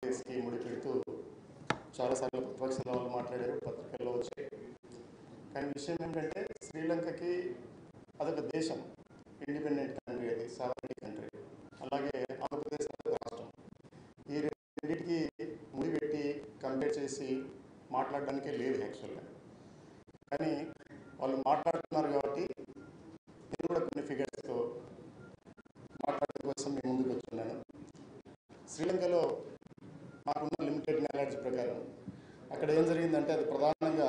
కేసుకి ముడిపెడుతూ చాలాసార్లు ప్రతిపక్షంలో వాళ్ళు మాట్లాడారు, పత్రికల్లో వచ్చాయి. కానీ విషయం ఏంటంటే శ్రీలంకకి అదొక దేశం, ఇండిపెండెంట్ కంట్రీ, అది సావరిటీ కంట్రీ. అలాగే ఆంధ్రప్రదేశ్ అదొక రాష్ట్రం. ఈ రెండింటికి ముడిపెట్టి కంపేర్ చేసి మాట్లాడడానికే లేదు యాక్చువల్గా. కానీ వాళ్ళు మాట్లాడుతున్నారు కాబట్టి నేను కూడా కొన్ని ఫిగర్స్తో మాట్లాడడం కోసం నేను ముందుకు వచ్చున్నాను. శ్రీలంకలో నాకున్న లిమిటెడ్ నాలెడ్జ్ ప్రకారం అక్కడ ఏం జరిగిందంటే, అది ప్రధానంగా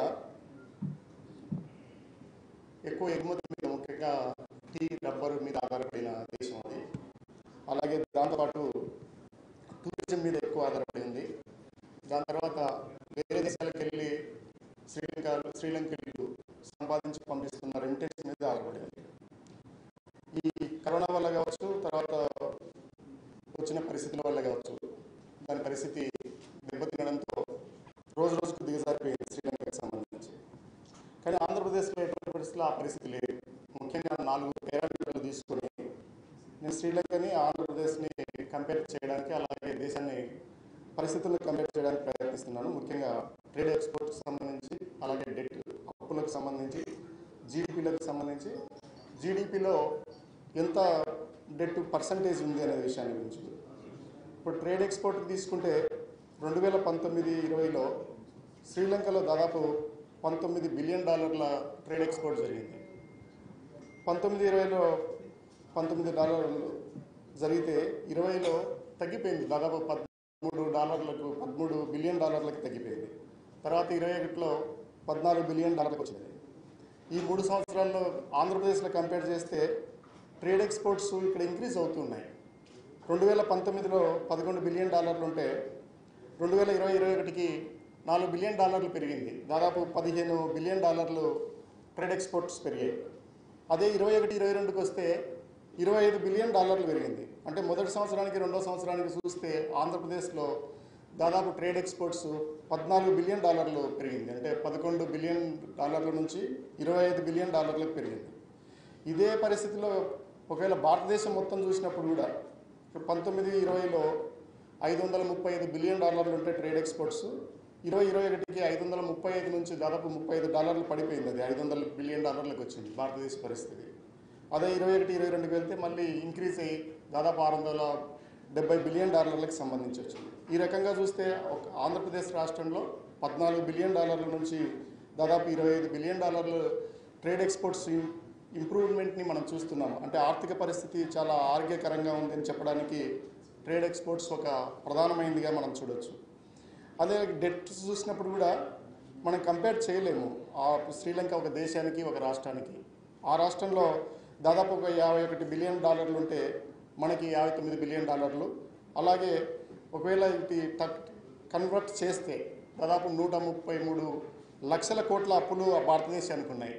ఎక్కువ ఎగుమతి మీద, ముఖ్యంగా టీ, రబ్బరు మీద ఆధారపడిన దేశం అది. అలాగే దాంతోపాటు టూరిజం మీద ఎక్కువ ఆధారపడి ఉంది. దాని తర్వాత వేరే దేశాలకు వెళ్ళి శ్రీలంకలు సంపాదించి పంపిస్తున్న రెంటెన్స్ మీద ఆధారపడింది. ఈ కరోనా వల్ల కావచ్చు, తర్వాత వచ్చిన పరిస్థితుల వల్ల కావచ్చు, దాని పరిస్థితి దెబ్బతినడంతో రోజు రోజుకు దిగజారిపోయింది శ్రీలంకకు సంబంధించి. కానీ ఆంధ్రప్రదేశ్లో ఎటువంటి పరిస్థితుల్లో ఆ పరిస్థితి లేదు. ముఖ్యంగా 4 పారామీటర్లు తీసుకొని నేను శ్రీలంకని, ఆంధ్రప్రదేశ్ని కంపేర్ చేయడానికి, అలాగే దేశాన్ని పరిస్థితులను కంపేర్ చేయడానికి ప్రయత్నిస్తున్నాను. ముఖ్యంగా ట్రేడ్ ఎక్స్పోర్ట్కి సంబంధించి, అలాగే డెట్, అప్పులకు సంబంధించి, జీడిపిలకు సంబంధించి, జీడిపిలో ఎంత డెట్ పర్సంటేజ్ ఉంది అనే విషయాన్ని గురించి. ఇప్పుడు ట్రేడ్ ఎక్స్పోర్ట్కి తీసుకుంటే 2019-20లో శ్రీలంకలో దాదాపు $19 బిలియన్ ట్రేడ్ ఎక్స్పోర్ట్ జరిగింది. 19-20లో $19 జరిగితే 20లో తగ్గిపోయింది, దాదాపు $13 బిలియన్ తగ్గిపోయింది. తర్వాత 21లో $14 బిలియన్ వచ్చింది. ఈ 3 సంవత్సరాల్లో ఆంధ్రప్రదేశ్లో కంపేర్ చేస్తే ట్రేడ్ ఎక్స్పోర్ట్స్ ఇక్కడ ఇంక్రీజ్ అవుతున్నాయి. 2019లో $11 బిలియన్ ఉంటే 2020-21కి $4 బిలియన్ పెరిగింది. దాదాపు $15 బిలియన్ ట్రేడ్ ఎక్స్పోర్ట్స్ పెరిగాయి. అదే 21-22కి వస్తే $25 బిలియన్ పెరిగింది. అంటే మొదటి సంవత్సరానికి రెండో సంవత్సరానికి చూస్తే ఆంధ్రప్రదేశ్లో దాదాపు ట్రేడ్ ఎక్స్పోర్ట్స్ $14 బిలియన్ పెరిగింది. అంటే $11 బిలియన్ నుంచి $25 బిలియన్ పెరిగింది. ఇదే పరిస్థితిలో ఒకవేళ భారతదేశం మొత్తం చూసినప్పుడు కూడా 19-20లో $535 బిలియన్ ఉంటే ట్రేడ్ ఎక్స్పోర్ట్స్, 2021కి 535 నుంచి దాదాపు $35 పడిపోయింది. అది $500 బిలియన్ వచ్చింది భారతదేశ పరిస్థితి. అదే 21-22కి వెళ్తే మళ్ళీ ఇంక్రీజ్ అయ్యి దాదాపు $670 బిలియన్ సంబంధించి వచ్చింది. ఈ రకంగా చూస్తే ఆంధ్రప్రదేశ్ రాష్ట్రంలో $14 బిలియన్ నుంచి దాదాపు $25 బిలియన్ ట్రేడ్ ఎక్స్పోర్ట్స్ ఇంప్రూవ్మెంట్ని మనం చూస్తున్నాము. అంటే ఆర్థిక పరిస్థితి చాలా ఆరోగ్యకరంగా ఉందని చెప్పడానికి ట్రేడ్ ఎక్స్పోర్ట్స్ ఒక ప్రధానమైనదిగా మనం చూడొచ్చు. అదే డెట్ చూసినప్పుడు కూడా మనం కంపేర్ చేయలేము. శ్రీలంక ఒక దేశానికి, ఒక రాష్ట్రానికి. ఆ రాష్ట్రంలో దాదాపు ఒక $51 బిలియన్ ఉంటే మనకి $59 బిలియన్. అలాగే ఒకవేళ ఇది కన్వర్ట్ చేస్తే దాదాపు 133 లక్షల కోట్ల అప్పులు భారతదేశానికి ఉన్నాయి.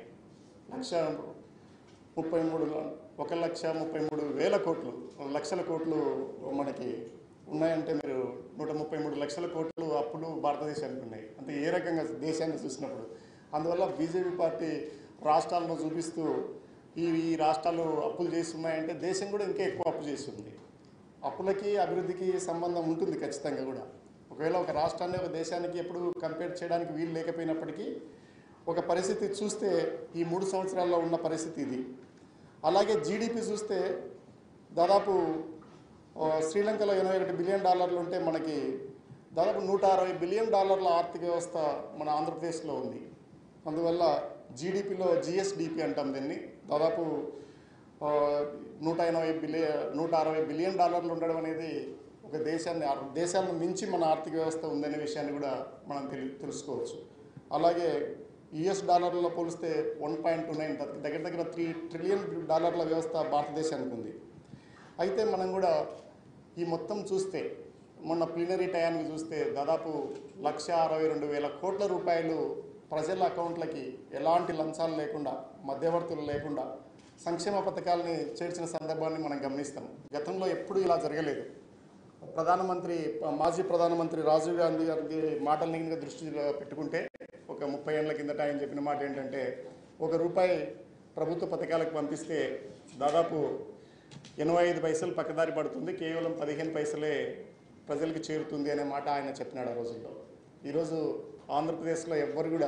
1,33,000 కోట్లు, లక్షల కోట్లు మనకి ఉన్నాయంటే మీరు 133 లక్షల కోట్లు అప్పులు భారతదేశానికి ఉన్నాయి. అంటే ఏ రకంగా దేశాన్ని చూసినప్పుడు. అందువల్ల బీజేపీ పార్టీ రాష్ట్రాలను చూపిస్తూ ఈ రాష్ట్రాలు అప్పులు చేస్తున్నాయంటే దేశం కూడా ఇంకా ఎక్కువ అప్పు చేస్తుంది. అప్పులకి అభివృద్ధికి సంబంధం ఉంటుంది ఖచ్చితంగా కూడా. ఒకవేళ ఒక రాష్ట్రాన్ని, ఒక దేశానికి ఎప్పుడు కంపేర్ చేయడానికి వీలు లేకపోయినప్పటికీ ఒక పరిస్థితి చూస్తే ఈ 3 సంవత్సరాల్లో ఉన్న పరిస్థితి ఇది. అలాగే జీడిపి చూస్తే దాదాపు శ్రీలంకలో $81 బిలియన్ ఉంటే మనకి దాదాపు $160 బిలియన్ ఆర్థిక వ్యవస్థ మన ఆంధ్రప్రదేశ్లో ఉంది. అందువల్ల జీడిపిలో జిఎస్డిపి అంటాం దీన్ని, దాదాపు $160 బిలియన్ ఉండడం అనేది ఒక దేశాన్ని మించి మన ఆర్థిక వ్యవస్థ ఉందనే విషయాన్ని కూడా మనం తెలుసుకోవచ్చు. అలాగే US పోలిస్తే 1.29 దగ్గర $3 ట్రిలియన్ వ్యవస్థ భారతదేశానికి ఉంది. అయితే మనం కూడా ఈ మొత్తం చూస్తే మొన్న ప్లీనరీ టయానికి చూస్తే దాదాపు 1,62,000 కోట్ల రూపాయలు ప్రజల అకౌంట్లకి ఎలాంటి లంచాలు లేకుండా, మధ్యవర్తులు లేకుండా సంక్షేమ పథకాలని చేర్చిన సందర్భాన్ని మనం గమనిస్తాం. గతంలో ఎప్పుడూ ఇలా జరగలేదు. మాజీ ప్రధానమంత్రి రాజీవ్ గాంధీ గారి మాటల్ని దృష్టిలో పెట్టుకుంటే ఒక 30 ఏళ్ల కిందట ఆయన చెప్పిన మాట ఏంటంటే, ₹1 ప్రభుత్వ పథకాలకు పంపిస్తే దాదాపు 85 పైసలు పక్కదారి పడుతుంది, కేవలం 15 పైసలే ప్రజలకు చేరుతుంది అనే మాట ఆయన చెప్పినాడు ఆ రోజుల్లో. ఈరోజు ఆంధ్రప్రదేశ్లో ఎవ్వరు కూడా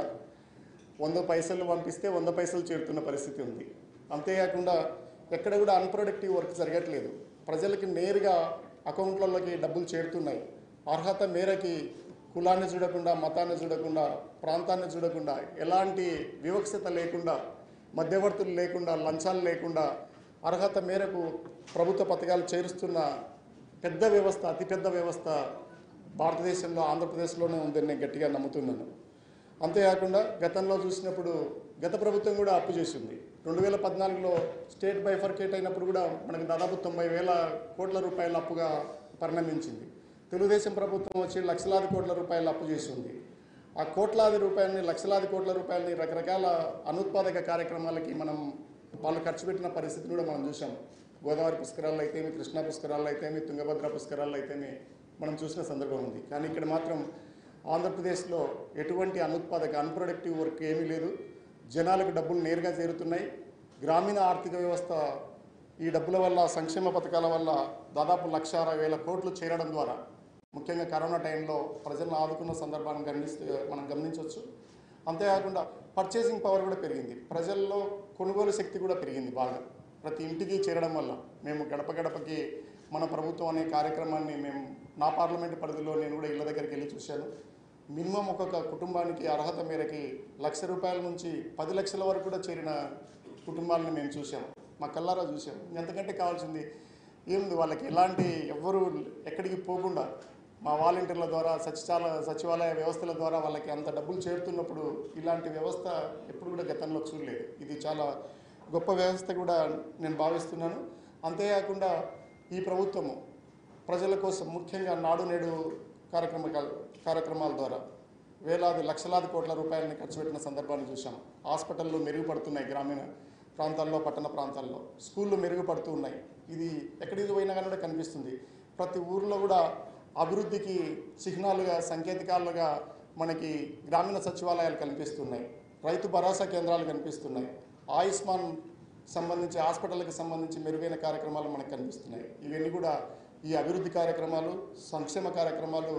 100 పైసలు పంపిస్తే 100 పైసలు చేరుతున్న పరిస్థితి ఉంది. అంతేకాకుండా ఎక్కడ కూడా అన్ప్రొడక్టివ్ వర్క్ జరగట్లేదు. ప్రజలకి నేరుగా అకౌంట్లలోకి డబ్బులు చేరుతున్నాయి. అర్హత మేరకి కులాన్ని చూడకుండా, మతాన్ని చూడకుండా, ప్రాంతాన్ని చూడకుండా, ఎలాంటి వివక్షత లేకుండా, మధ్యవర్తులు లేకుండా, లంచాలు లేకుండా అర్హత మేరకు ప్రభుత్వ పథకాలు చేరుస్తున్న పెద్ద వ్యవస్థ, అతిపెద్ద వ్యవస్థ భారతదేశంలో ఆంధ్రప్రదేశ్లోనే ఉందని నేను గట్టిగా నమ్ముతున్నాను. అంతేకాకుండా గతంలో చూసినప్పుడు గత ప్రభుత్వం కూడా అప్పు చేసింది. 2014లో స్టేట్ బైఫర్కేట్ అయినప్పుడు కూడా మనకు దాదాపు 90,000 కోట్ల రూపాయల అప్పుగా పరిణమించింది. తెలుగుదేశం ప్రభుత్వం వచ్చి లక్షలాది కోట్ల రూపాయల అప్పు చేసింది. ఆ కోట్లాది రూపాయలని, లక్షలాది కోట్ల రూపాయలని రకరకాల అనుత్పాదక కార్యక్రమాలకి వాళ్ళు ఖర్చు పెట్టిన పరిస్థితిని కూడా మనం చూసాం. గోదావరి పుష్కరాల్లో అయితేమి, కృష్ణా పుష్కరాల్లో అయితేమి, తుంగభద్ర పుష్కరాల్లో అయితేమి మనం చూసిన సందర్భం ఉంది. కానీ ఇక్కడ మాత్రం ఆంధ్రప్రదేశ్లో ఎటువంటి అన్ప్రొడక్టివ్ వర్క్ ఏమీ లేదు. జనాలకు డబ్బులు నేరుగా చేరుతున్నాయి. గ్రామీణ ఆర్థిక వ్యవస్థ ఈ డబ్బుల వల్ల, సంక్షేమ పథకాల వల్ల దాదాపు 1,60,000 కోట్లు చేరడం ద్వారా ముఖ్యంగా కరోనా టైంలో ప్రజలను ఆదుకున్న సందర్భాన్ని మనం గమనించవచ్చు. అంతేకాకుండా పర్చేసింగ్ పవర్ కూడా పెరిగింది. ప్రజల్లో కొనుగోలు శక్తి కూడా పెరిగింది బాగా. ప్రతి ఇంటికి చేరడం వల్ల మేము గడప గడపకి మన ప్రభుత్వం అనే కార్యక్రమాన్ని నా పార్లమెంటు పరిధిలో నేను కూడా ఇళ్ళ దగ్గరికి వెళ్ళి చూశాను. మినిమం ఒక్కొక్క కుటుంబానికి అర్హత మేరకి ₹1,00,000 నుంచి 10 లక్షల వరకు కూడా చేరిన కుటుంబాలను మేము చూసాం, మా కళ్ళారా చూసాం. ఎంతకంటే కావాల్సింది ఏముంది? వాళ్ళకి ఎవ్వరూ ఎక్కడికి పోకుండా మా వాలంటీర్ల ద్వారా, సచివాలయ వ్యవస్థల ద్వారా వాళ్ళకి అంత డబ్బులు చేరుతున్నప్పుడు ఇలాంటి వ్యవస్థ ఎప్పుడు కూడా గతంలో చూడలేదు. ఇది చాలా గొప్ప వ్యవస్థ కూడా నేను భావిస్తున్నాను. అంతేకాకుండా ఈ ప్రభుత్వము ప్రజల కోసం ముఖ్యంగా నాడు నేడు కార్యక్రమాల ద్వారా లక్షలాది కోట్ల రూపాయలని ఖర్చు పెట్టిన సందర్భాన్ని చూసాం. హాస్పిటళ్ళు మెరుగుపడుతున్నాయి, గ్రామీణ ప్రాంతాల్లో, పట్టణ ప్రాంతాల్లో స్కూళ్ళు మెరుగుపడుతూ ఉన్నాయి. ఇది ఎక్కడికి పోయినా కానీ కూడా కనిపిస్తుంది. ప్రతి ఊర్లో కూడా అభివృద్ధికి చిహ్నాలుగా, సంకేతికాలుగా మనకి గ్రామీణ సచివాలయాలు కనిపిస్తున్నాయి. రైతు భరోసా కేంద్రాలు కనిపిస్తున్నాయి. ఆయుష్మాన్ సంబంధించి, హాస్పిటల్కి సంబంధించి మెరుగైన కార్యక్రమాలు మనకు కనిపిస్తున్నాయి. ఇవన్నీ కూడా ఈ అభివృద్ధి కార్యక్రమాలు, సంక్షేమ కార్యక్రమాలు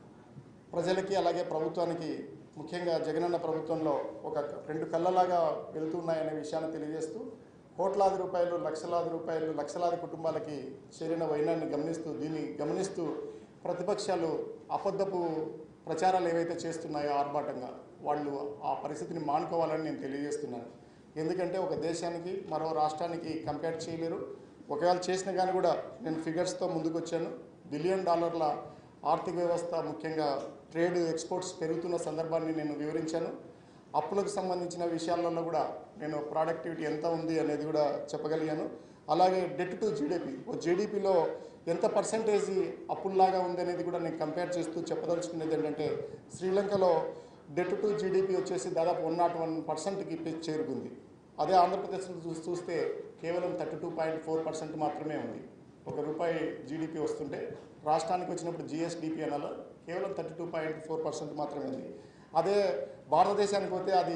ప్రజలకి అలాగే ప్రభుత్వానికి, ముఖ్యంగా జగనన్న ప్రభుత్వంలో ఒక 2 కళ్ళలాగా వెళ్తున్నాయనే విషయాన్ని తెలియజేస్తూ, కోట్లాది రూపాయలు, లక్షలాది రూపాయలు, లక్షలాది కుటుంబాలకి చేరిన వైనాన్ని గమనిస్తూ ప్రతిపక్షాలు అబద్ధపు ప్రచారాలు ఏవైతే చేస్తున్నాయో ఆర్భాటంగా, వాళ్ళు ఆ పరిస్థితిని మానుకోవాలని నేను తెలియజేస్తున్నాను. ఎందుకంటే ఒక దేశానికి మరో రాష్ట్రానికి కంపేర్ చేయలేరు. ఒకవేళ చేసినా కానీ కూడా నేను ఫిగర్స్తో ముందుకు వచ్చాను. $1 బిలియన్ ఆర్థిక వ్యవస్థ, ముఖ్యంగా ట్రేడ్ ఎక్స్పోర్ట్స్ పెరుగుతున్న సందర్భాన్ని నేను వివరించాను. అప్పులకు సంబంధించిన విషయాలలో కూడా నేను ప్రొడక్టివిటీ ఎంత ఉంది అనేది కూడా చెప్పగలిగాను. అలాగే డెట్ టు జీడిపి, జీడిపిలో ఎంత పర్సంటేజ్ అప్పుల్లాగా ఉంది అనేది కూడా నేను కంపేర్ చేస్తూ చెప్పదలుచుకునేది ఏంటంటే, శ్రీలంకలో డెట్ టు జీడిపి వచ్చేసి దాదాపు 101%కి చేరుకుంది. అదే ఆంధ్రప్రదేశ్లో చూస్తే కేవలం 32.4% మాత్రమే ఉంది. ₹1 జీడిపి వస్తుంటే రాష్ట్రానికి వచ్చినప్పుడు జిఎస్డిపి అనాలో కేవలం 32.4% మాత్రమే ఉంది. అదే భారతదేశానికి పోతే అది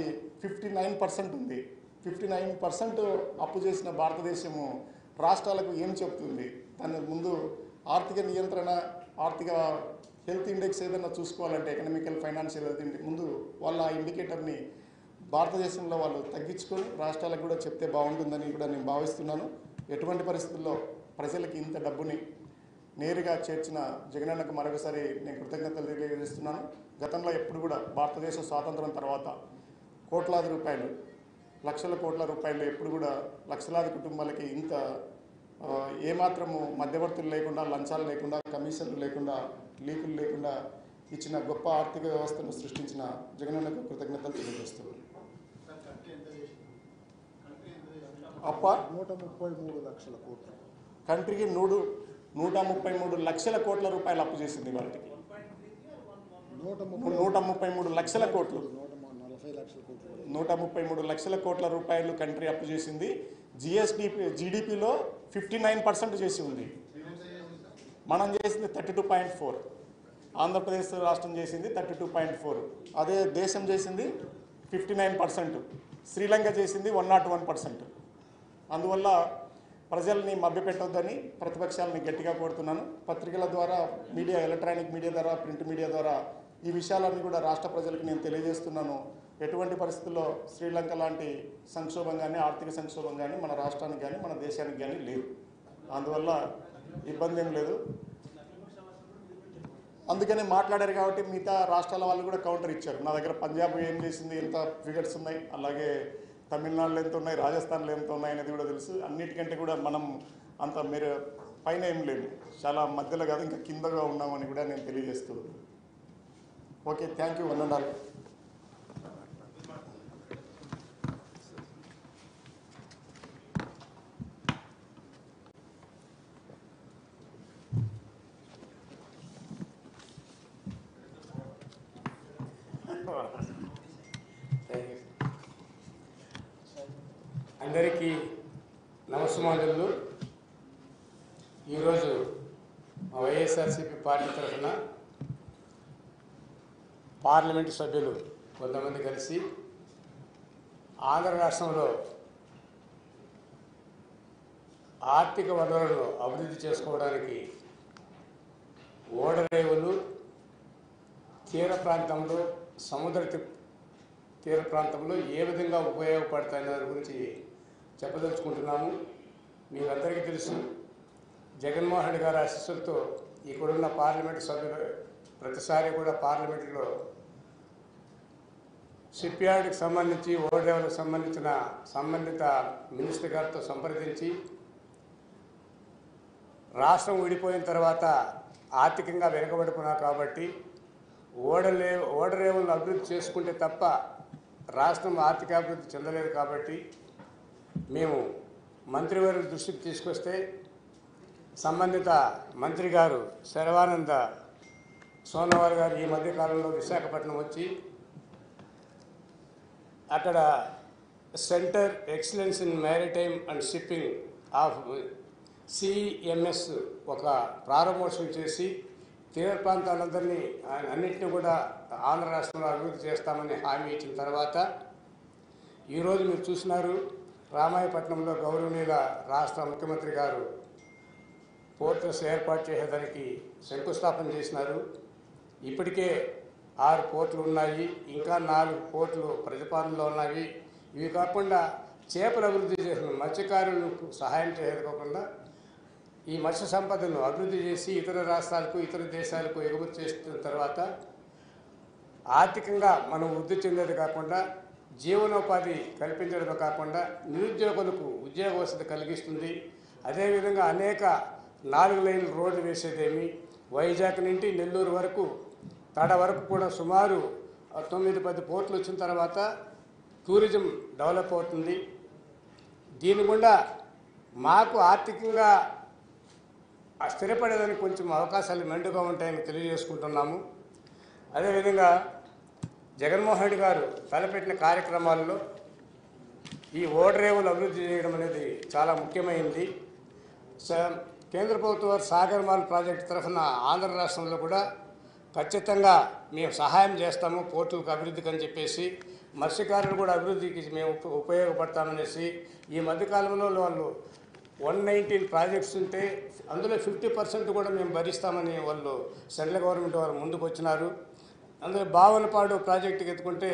59% ఉంది. 59% అప్పు చేసిన భారతదేశము రాష్ట్రాలకు ఏం చెప్తుంది? దాని ముందు ఆర్థిక నియంత్రణ, ఆర్థిక హెల్త్ ఇండెక్స్ ఏదైనా చూసుకోవాలంటే, ఎకనామికల్ ఫైనాన్షియల్ హెల్త్ ఇండెక్స్, ముందు వాళ్ళ ఆ ఇండికేటర్ని భారతదేశంలో వాళ్ళు తగ్గించుకొని రాష్ట్రాలకు కూడా చెప్తే బాగుంటుందని కూడా నేను భావిస్తున్నాను. ఎటువంటి పరిస్థితుల్లో ప్రజలకి ఇంత డబ్బుని నేరుగా చేర్చిన జగనన్నకు మరొకసారి నేను కృతజ్ఞతలు తెలియజేస్తున్నాను. గతంలో ఎప్పుడు కూడా భారతదేశ స్వాతంత్రం తర్వాత కోట్లాది రూపాయలు, లక్షల కోట్ల రూపాయలు ఎప్పుడు కూడా లక్షలాది కుటుంబాలకి ఇంత ఏమాత్రము మధ్యవర్తులు లేకుండా, లంచాలు లేకుండా, కమిషన్లు లేకుండా, లీకులు లేకుండా ఇచ్చిన గొప్ప ఆర్థిక వ్యవస్థను సృష్టించిన జగనన్నకు కృతజ్ఞతలు తెలియజేస్తున్నాను. అప్ప 133 లక్షల కోట్లు, కంట్రీకి 133 లక్షల కోట్ల రూపాయలు అప్పు చేసింది. వాళ్ళకి 133 లక్షల కోట్లు, 133 లక్షల కోట్ల రూపాయలు కంట్రీ అప్పు చేసింది. జీడిపిలో 59% చేసి ఉంది. మనం చేసింది 32.4, ఆంధ్రప్రదేశ్ రాష్ట్రం చేసింది 32.4, అదే దేశం చేసింది 59%, శ్రీలంక చేసింది 101%. అందువల్ల ప్రజల్ని మభ్యపెట్టొద్దని ప్రతిపక్షాలని గట్టిగా కోరుతున్నాను. పత్రికల ద్వారా, మీడియా, ఎలక్ట్రానిక్ మీడియా ద్వారా, ప్రింట్ మీడియా ద్వారా ఈ విషయాలన్నీ కూడా రాష్ట్ర ప్రజలకు నేను తెలియజేస్తున్నాను. ఎటువంటి పరిస్థితుల్లో శ్రీలంక లాంటి సంక్షోభం కానీ, ఆర్థిక సంక్షోభం కానీ మన రాష్ట్రానికి కానీ మన దేశానికి కానీ లేదు. అందువల్ల ఇబ్బంది ఏం లేదు. అందుకనే మాట్లాడారు కాబట్టి మిగతా రాష్ట్రాల వాళ్ళు కూడా కౌంటర్ ఇచ్చారు. నా దగ్గర పంజాబ్ ఏం చేసింది, ఎంత ఫిగర్స్ ఉన్నాయి, అలాగే తమిళనాడులో ఎంత ఉన్నాయి, రాజస్థాన్లో ఎంత ఉన్నాయి అనేది కూడా తెలుసు. అన్నిటికంటే కూడా మనం అంత మీరు పైన ఏం లేదు, చాలా మధ్యలో కాదు, ఇంకా కిందగా ఉన్నామని కూడా నేను తెలియజేస్తూ. Okay, thank you. వందనాలు. అందరికీ నమస్కారాలు. ఈరోజు మా వైఎస్ఆర్సీపీ పార్టీ తరఫున పార్లమెంటు సభ్యులు కొంతమంది కలిసి ఆంధ్ర రాష్ట్రంలో ఆర్థిక వనరులను అభివృద్ధి చేసుకోవడానికి ఓడరేవులు, తీర ప్రాంతంలో, సముద్ర తీర ప్రాంతంలో ఏ విధంగా ఉపయోగపడతాయనే దాని గురించి చెప్పదలుచుకుంటున్నాము. మీకు అందరికీ తెలుసు, జగన్మోహన్ రెడ్డి గారి ఆశీస్సులతో ఇక్కడున్న పార్లమెంటు సభ్యులు ప్రతిసారి కూడా పార్లమెంటులో షిప్ యార్డ్కి సంబంధించి, ఓడరేవులకు సంబంధించిన సంబంధిత మినిస్టర్ గారితో సంప్రదించి రాష్ట్రం విడిపోయిన తర్వాత ఆర్థికంగా వెనుకబడుకున్నాం కాబట్టి ఓడరేవులను అభివృద్ధి చేసుకుంటే తప్ప రాష్ట్రం ఆర్థికాభివృద్ధి చెందలేదు కాబట్టి మేము మంత్రివర్యుల దృష్టికి తీసుకొస్తే సంబంధిత మంత్రి గారు శర్వానంద సోనోవాల్ గారు ఈ మధ్యకాలంలో విశాఖపట్నం వచ్చి అక్కడ centre excellence in maritime and shipping of CMS ఒక ప్రారంభోత్సవం చేసి తీర ప్రాంతాలందరినీ అన్నింటినీ కూడా ఆంధ్ర రాష్ట్రంలో అభివృద్ధి చేస్తామని హామీ ఇచ్చిన తర్వాత ఈరోజు మీరు చూసినారు, రామాయపట్నంలో గౌరవనీయుల రాష్ట్ర ముఖ్యమంత్రి గారు పోర్ట్స్ ఏర్పాటు చేసేదానికి శంకుస్థాపన చేసినారు. ఇప్పటికే 6 పోర్ట్లు ఉన్నాయి, ఇంకా 4 పోర్ట్లు ప్రతిపాదనలో ఉన్నాయి. ఇవి కాకుండా చేపలు అభివృద్ధి చేసిన మత్స్యకారులకు సహాయం చేయకపోకుండా ఈ మత్స్య సంపదను అభివృద్ధి చేసి ఇతర రాష్ట్రాలకు, ఇతర దేశాలకు ఎగుమతి చేసిన తర్వాత ఆర్థికంగా మనం వృద్ధి చెందేది కాకుండా జీవనోపాధి కల్పించడమే కాకుండా నిరుద్యోగులకు ఉద్యోగ వసతి కలిగిస్తుంది. అదేవిధంగా అనేక 4 లైన్ల రోడ్లు వేసేదేమి, వైజాగ్ నుండి నెల్లూరు వరకు, తడ వరకు కూడా సుమారు 9-10 పోర్ట్లు వచ్చిన తర్వాత టూరిజం డెవలప్ అవుతుంది. దీని గుండా మాకు ఆర్థికంగా స్థిరపడేదానికి కొంచెం అవకాశాలు మెండుగా ఉంటాయని తెలియజేసుకుంటున్నాము. అదేవిధంగా జగన్మోహన్ రెడ్డి గారు తలపెట్టిన కార్యక్రమాల్లో ఈ ఓడరేవులు అభివృద్ధి చేయడం అనేది చాలా ముఖ్యమైనది. కేంద్ర ప్రభుత్వ సాగర్మాల్ ప్రాజెక్టు తరఫున ఆంధ్ర రాష్ట్రంలో కూడా ఖచ్చితంగా మేము సహాయం చేస్తాము పోర్టులకు అభివృద్ధికి అని చెప్పేసి, మత్స్యకారులు కూడా అభివృద్ధికి మేము ఉపయోగపడతామనేసి ఈ మధ్యకాలంలో వాళ్ళు 119 ప్రాజెక్ట్స్ ఉంటే అందులో 50% కూడా మేము భరిస్తామని వాళ్ళు సెంట్రల్ గవర్నమెంట్ వారు ముందుకు వచ్చినారు. అందులో బావనపాడు ప్రాజెక్టుకి ఎత్తుకుంటే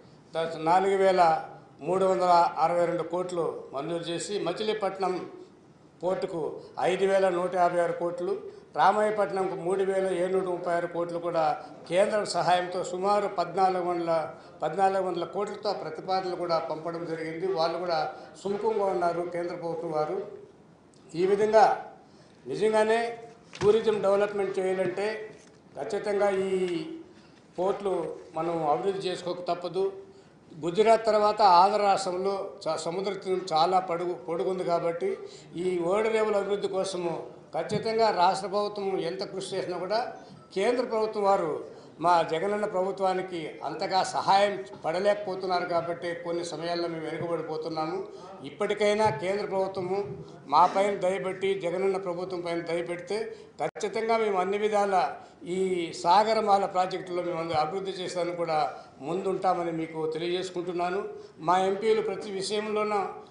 4,362 కోట్లు మంజూరు చేసి, మచిలీపట్నం పోర్టుకు 5,156 కోట్లు, రామాయపట్నంకు 3,736 కోట్లు కూడా కేంద్ర సహాయంతో సుమారు 1,400 కోట్లతో ప్రతిపాదనలు కూడా పంపడం జరిగింది. వాళ్ళు కూడా సుముఖంగా ఉన్నారు కేంద్ర ప్రభుత్వం వారు. ఈ విధంగా నిజంగానే టూరిజం డెవలప్మెంట్ చేయాలంటే ఖచ్చితంగా ఈ పోర్ట్లు మనం అభివృద్ధి చేసుకోక తప్పదు. గుజరాత్ తర్వాత ఆంధ్ర రాష్ట్రంలో సముద్ర తీరం చాలా పొడుగుంది కాబట్టి ఈ ఓడరేవుల అభివృద్ధి కోసము ఖచ్చితంగా రాష్ట్ర ప్రభుత్వం ఎంత కృషి చేసినా కూడా కేంద్ర ప్రభుత్వం వారు మా జగనన్న ప్రభుత్వానికి అంతగా సహాయం పడలేకపోతున్నారు కాబట్టి కొన్ని సమయాల్లో మేము వెనుకబడిపోతున్నాము. ఇప్పటికైనా కేంద్ర ప్రభుత్వము మా పైన దయపెట్టి జగనన్న ప్రభుత్వం పైన దయపెడితే ఖచ్చితంగా మేము అన్ని విధాల ఈ సాగరమాల ప్రాజెక్టులో మేము అభివృద్ధి చేసేదానికి కూడా ముందుంటామని మీకు తెలియజేసుకుంటున్నాను. మా ఎంపీలు ప్రతి విషయంలోనూ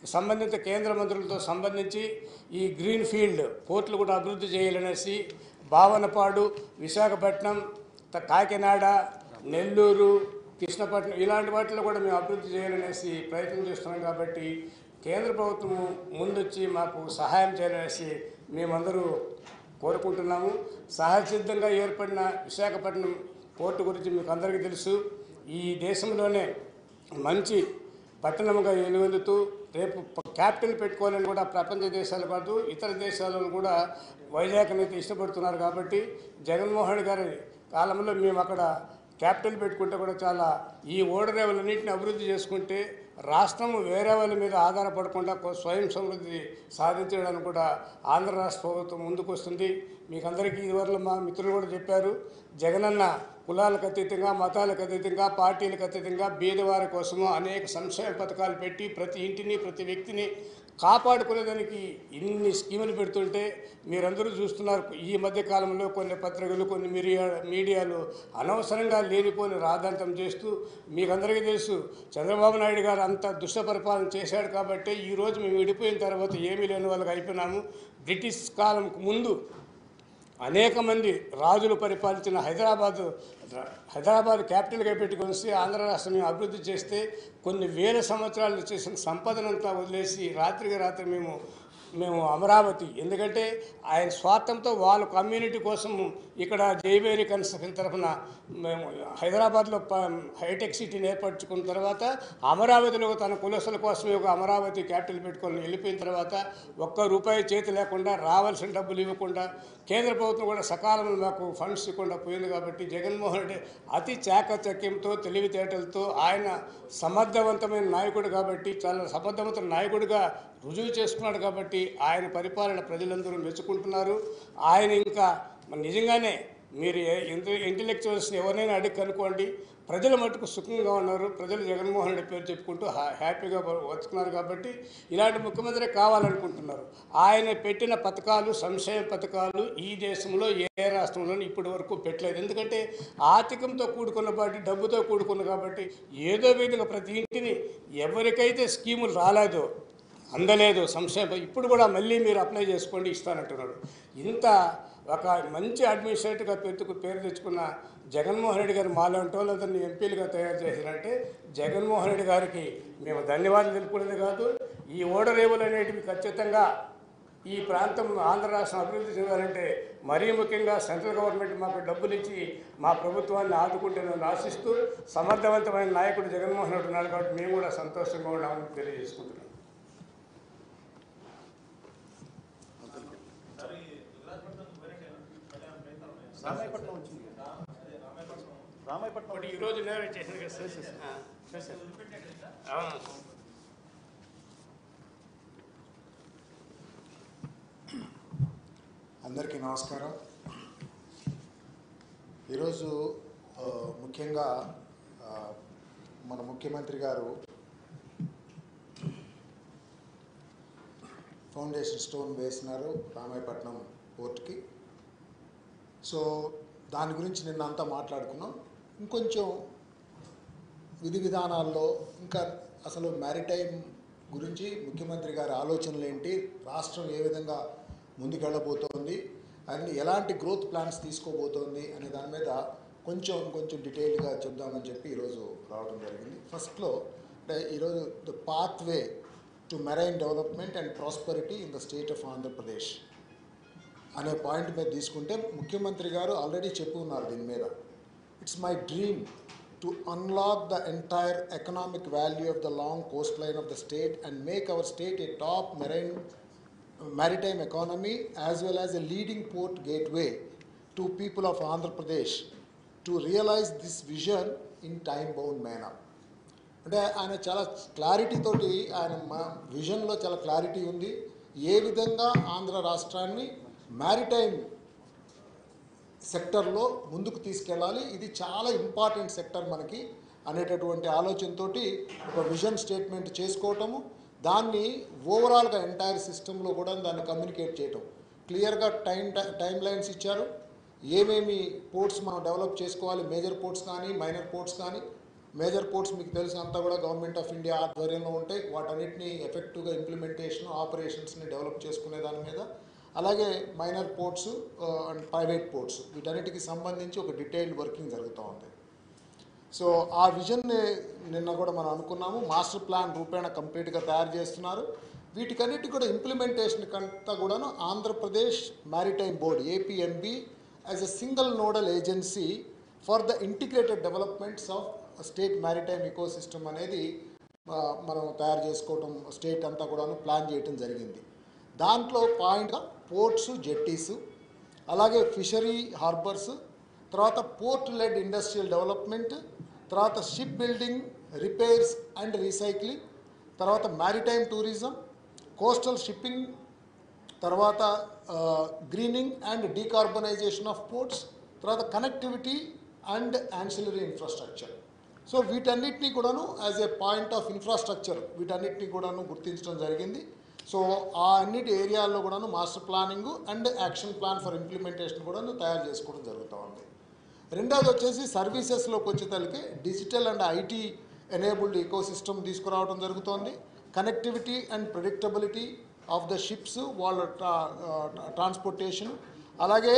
సంబంధిత కేంద్ర మంత్రులతో సంబంధించి ఈ గ్రీన్ ఫీల్డ్ పోర్టులు కూడా అభివృద్ధి చేయాలనేసి భావనపాడు, విశాఖపట్నం, కాకినాడ, నెల్లూరు, కృష్ణపట్నం ఇలాంటి వాటిలో కూడా మేము అభివృద్ధి చేయాలనేసి ప్రయత్నం చేస్తున్నాం. కాబట్టి కేంద్ర ప్రభుత్వం ముందొచ్చి మాకు సహాయం చేయాలనేసి మేమందరూ కోరుకుంటున్నాము. సహజసిద్ధంగా ఏర్పడిన విశాఖపట్నం పోర్టు గురించి మీకు అందరికీ తెలుసు. ఈ దేశంలోనే మంచి పట్టణంగా వెలువెలుతూ రేపు క్యాపిటల్ పెట్టుకోవాలని కూడా ప్రపంచ దేశాలు కాదు ఇతర దేశాలలో కూడా వైజాగ్ని అయితే ఇష్టపడుతున్నారు. కాబట్టి జగన్మోహన్ రెడ్డి గారి కాలంలో మేము అక్కడ క్యాపిటల్ పెట్టుకుంటే కూడా చాలా ఈ ఓడరేవులన్నింటిని అభివృద్ధి చేసుకుంటే రాష్ట్రం వేరే వాళ్ళ మీద ఆధారపడకుండా స్వయం సమృద్ధి సాధించడానికి కూడా ఆంధ్ర రాష్ట్ర ప్రభుత్వం ముందుకు వస్తుంది. మీకు అందరికీ ఇదివరకు మా మిత్రులు కూడా చెప్పారు, జగనన్న కులాలకు అతీతంగా, మతాలకు అతీతంగా, పార్టీలకు అతీతంగా బీదవారి కోసము అనేక సంక్షేమ పథకాలు పెట్టి ప్రతి ఇంటిని ప్రతి వ్యక్తిని కాపాడుకునేదానికి ఇన్ని స్కీములు పెడుతుంటే మీరందరూ చూస్తున్నారు. ఈ మధ్య కాలంలో కొన్ని పత్రికలు కొన్ని మీడియాలు అనవసరంగా లేనిపోని రాద్ధాంతం చేస్తూ మీకందరికీ తెలుసు చంద్రబాబు నాయుడు గారు అంత దుష్ట పరిపాలన చేశాడు. కాబట్టి ఈరోజు మేము విడిపోయిన తర్వాత ఏమీ లేని వాళ్ళకి అయిపోయినాము. బ్రిటిష్ కాలంకు ముందు అనేక మంది రాజులు పరిపాలించిన హైదరాబాద్ క్యాపిటల్గా పెట్టుకొని ఆంధ్ర రాష్ట్రం అభివృద్ధి చేస్తే కొన్ని వేల సంవత్సరాలు చేసిన సంపదనంతా వదిలేసి రాత్రికి రాత్రి మేము అమరావతి, ఎందుకంటే ఆయన స్వార్థంతో వాళ్ళ కమ్యూనిటీ కోసం ఇక్కడ జైవేరి కన్స్ట్రక్షన్ తరఫున మేము హైదరాబాద్లో హైటెక్ సిటీని ఏర్పరచుకున్న తర్వాత అమరావతిలో తన కులస్తుల కోసమే ఒక అమరావతి క్యాపిటల్ పెట్టుకొని వెళ్ళిపోయిన తర్వాత ఒక్క రూపాయి చేతి లేకుండా రావాల్సిన డబ్బులు ఇవ్వకుండా కేంద్ర ప్రభుత్వం కూడా సకాలంలో మాకు ఫండ్స్ ఇవ్వకుండా పోయింది. కాబట్టి జగన్మోహన్ రెడ్డి అతి చాకచక్యంతో తెలివితేటలతో ఆయన సమర్థవంతమైన నాయకుడు కాబట్టి చాలా సమర్థవంతమైన నాయకుడిగా రుజువు చేసుకున్నాడు. కాబట్టి ఆయన పరిపాలన ప్రజలందరూ మెచ్చుకుంటున్నారు. ఆయన ఇంకా నిజంగానే మీరు ఇంటెలెక్చువల్స్ ఎవరైనా అడిగి కనుక్కోండి, ప్రజల మటుకు సుఖంగా ఉన్నారు. ప్రజలు జగన్మోహన్ రెడ్డి పేరు చెప్పుకుంటూ హ్యాపీగా బతుకున్నారు. కాబట్టి ఇలాంటి ముఖ్యమంత్రి కావాలనుకుంటున్నారు. ఆయన పెట్టిన పథకాలు సంక్షేమ పథకాలు ఈ దేశంలో ఏ రాష్ట్రంలోనూ ఇప్పటి వరకు పెట్టలేదు. ఎందుకంటే ఆర్థికంతో కూడుకున్న పార్టీ, డబ్బుతో కూడుకున్న కాబట్టి ఏదో విధంగా ప్రతి ఇంటిని ఎవరికైతే స్కీములు రాలేదో అందలేదు సంక్షేమ ఇప్పుడు కూడా మళ్ళీ మీరు అప్లై చేసుకోండి ఇస్తానంటున్నాడు. ఇంత ఒక మంచి అడ్మినిస్ట్రేటివ్గా పేరు తెచ్చుకున్న జగన్మోహన్ రెడ్డి గారు మాలాంటి వాళ్ళందరినీ ఎంపీలుగా తయారు చేశారంటే జగన్మోహన్ రెడ్డి గారికి మేము ధన్యవాదాలు తెలుపుకునేది కాదు. ఈ ఓడరేవులు అనేటివి ఖచ్చితంగా ఈ ప్రాంతం ఆంధ్ర రాష్ట్రం అభివృద్ధి చెందాలంటే మరీ ముఖ్యంగా సెంట్రల్ గవర్నమెంట్ మాకు డబ్బులు ఇచ్చి మా ప్రభుత్వాన్ని ఆదుకుంటేనని ఆశిస్తూ సమర్థవంతమైన నాయకుడు జగన్మోహన్ రెడ్డి ఉన్నారు. కాబట్టి మేము కూడా సంతోషంగా ఉన్నామని తెలియజేసుకుంటున్నాం. రామాయపట్నం వచ్చింది, రామాయపట్నం ఈరోజు నేరే చేసింది కదా. అందరికీ నమస్కారం. ఈరోజు ముఖ్యంగా మన ముఖ్యమంత్రి గారు ఫౌండేషన్ స్టోన్ వేసినారు రామాయపట్నం పోర్ట్కి. సో దాని గురించి నిన్న అంతా మాట్లాడుకున్నాం. ఇంకొంచెం విధి విధానాల్లో ఇంకా అసలు మ్యారిటైమ్ గురించి ముఖ్యమంత్రి గారి ఆలోచనలు ఏంటి, రాష్ట్రం ఏ విధంగా ముందుకెళ్ళబోతోంది, అండ్ ఎలాంటి గ్రోత్ ప్లాన్స్ తీసుకోబోతోంది అనే దాని మీద కొంచెం డీటెయిల్గా చెప్దామని చెప్పి ఈరోజు రావడం జరిగింది. ఫస్ట్లో అంటే ఈరోజు the pathway to marine development and prosperity in the state of Andhra Pradesh అనే పాయింట్ మీద తీసుకుంటే ముఖ్యమంత్రి గారు ఆల్రెడీ చెప్పి ఉన్నారు దీని మీద. It's my dream to unlock the entire economic value of the long coast line of the state and make our state a top maritime economy as well as a leading port gateway to people of Andhra Pradesh to realize this vision in time bound manner. అంటే ఆయన చాలా clarity తోటి ఆయన విజన్లో చాలా clarity ఉంది. ఏ విధంగా ఆంధ్ర రాష్ట్రాన్ని maritime సెక్టర్లో ముందుకు తీసుకెళ్ళాలి, ఇది చాలా ఇంపార్టెంట్ సెక్టర్ మనకి అనేటటువంటి ఆలోచనతోటి ఒక విజన్ స్టేట్మెంట్ చేసుకోవటము, దాన్ని ఓవరాల్గా ఎంటైర్ సిస్టంలో కూడా దాన్ని కమ్యూనికేట్ చేయటం, క్లియర్గా టైం లైన్స్ ఇచ్చారు. ఏమేమి పోర్ట్స్ మనం డెవలప్ చేసుకోవాలి, మేజర్ పోర్ట్స్ కానీ మైనర్ పోర్ట్స్ కానీ, మేజర్ పోర్ట్స్ మీకు తెలుసు అంతా కూడా గవర్నమెంట్ ఆఫ్ ఇండియా ఆధ్వర్యంలో ఉంటాయి. వాటన్నిటిని ఎఫెక్టివ్గా ఇంప్లిమెంటేషన్ ఆపరేషన్స్ని డెవలప్ చేసుకునే దాని మీద, అలాగే minor ports and private ports వీటన్నిటికి సంబంధించి ఒక డీటెయిల్డ్ వర్కింగ్ జరుగుతూ ఉంది. సో ఆ విజన్ని నిన్న కూడా మనం అనుకున్నాము. మాస్టర్ ప్లాన్ రూపేణ కంప్లీట్గా తయారు చేస్తున్నారు. వీటికన్నిటి కూడా ఇంప్లిమెంటేషన్ కంతా కూడాను Andhra Pradesh maritime board ఏపీఎంబి as a single nodal agency for the integrated developments of state maritime ecosystem అనేది మనం తయారు చేసుకోవటం స్టేట్ అంతా కూడాను ప్లాన్ చేయటం జరిగింది. దాంట్లో పాయింట్గా పోర్ట్స్ జెట్టీస్, అలాగే ఫిషరీ హార్బర్స్, తర్వాత పోర్ట్ లెడ్ ఇండస్ట్రియల్ డెవలప్మెంట్, తర్వాత ship building, repairs and recycling, తర్వాత మ్యారిటైమ్ టూరిజం, కోస్టల్ షిప్పింగ్, తర్వాత greening and decarbonisation of ports, తర్వాత connectivity and ancillary infrastructure. So వీటన్నిటినీ కూడాను as a point of infrastructure వీటన్నిటినీ కూడాను గుర్తించడం జరిగింది. సో ఆ అన్నిటి ఏరియాల్లో కూడాను master planning and action plan for implementation కూడాను తయారు చేసుకోవడం జరుగుతూ ఉంది. రెండవది వచ్చేసి సర్వీసెస్లోకి వచ్చేసరికి digital and IT enabled ecosystem తీసుకురావడం జరుగుతోంది. Connectivity and predictability of the ships వాళ్ళ ట్రాన్స్పోర్టేషన్, అలాగే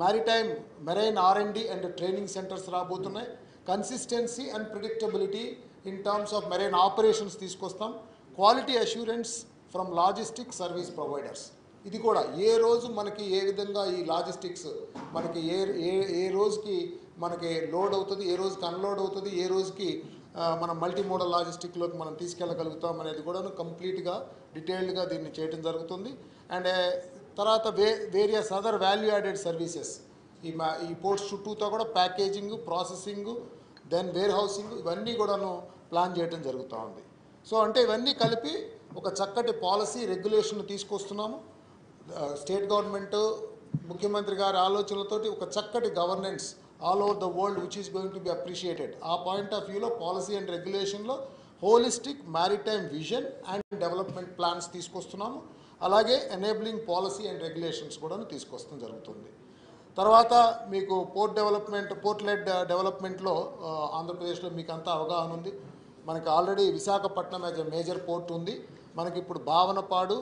marine R&D and training centres రాబోతున్నాయి. Consistency and predictability in terms of marine operations తీసుకొస్తాం. Quality assurance from logistic service providers, ఇది కూడా ఏ రోజు మనకి ఏ విధంగా ఈ లాజిస్టిక్స్ మనకి ఏ రోజుకి మనకి లోడ్ అవుతుంది, ఏ రోజుకి అన్లోడ్ అవుతుంది, ఏ రోజుకి మనం మల్టీ మోడల్ లాజిస్టిక్లోకి మనం తీసుకెళ్ళగలుగుతాం అనేది కూడా కంప్లీట్గా డీటెయిల్డ్గా దీన్ని చేయడం జరుగుతుంది. అండ్ తర్వాత various other value added services ఈ పోర్ట్స్ చుట్టూతో కూడా packaging, processing, then warehousing ఇవన్నీ కూడాను ప్లాన్ చేయడం జరుగుతూ ఉంది. సో అంటే ఇవన్నీ కలిపి ఒక చక్కటి పాలసీ రెగ్యులేషన్ తీసుకొస్తున్నాము. స్టేట్ గవర్నమెంట్ ముఖ్యమంత్రి గారి ఆలోచనలతోటి ఒక చక్కటి governance all over the world which is going to be appreciated. ఆ పాయింట్ ఆఫ్ వ్యూలో పాలసీ అండ్ రెగ్యులేషన్లో holistic maritime vision and development plans తీసుకొస్తున్నాము. అలాగే ఎనేబులింగ్ పాలసీ అండ్ రెగ్యులేషన్స్ కూడా తీసుకొస్తాం జరుగుతుంది. తర్వాత మీకు పోర్ట్ లెడ్ డెవలప్మెంట్లో ఆంధ్రప్రదేశ్లో మీకు అంతా అవగాహన ఉంది. మనకి already Visakhapatnam as a major port ఉంది. మనకి ఇప్పుడు Bhavanapadu,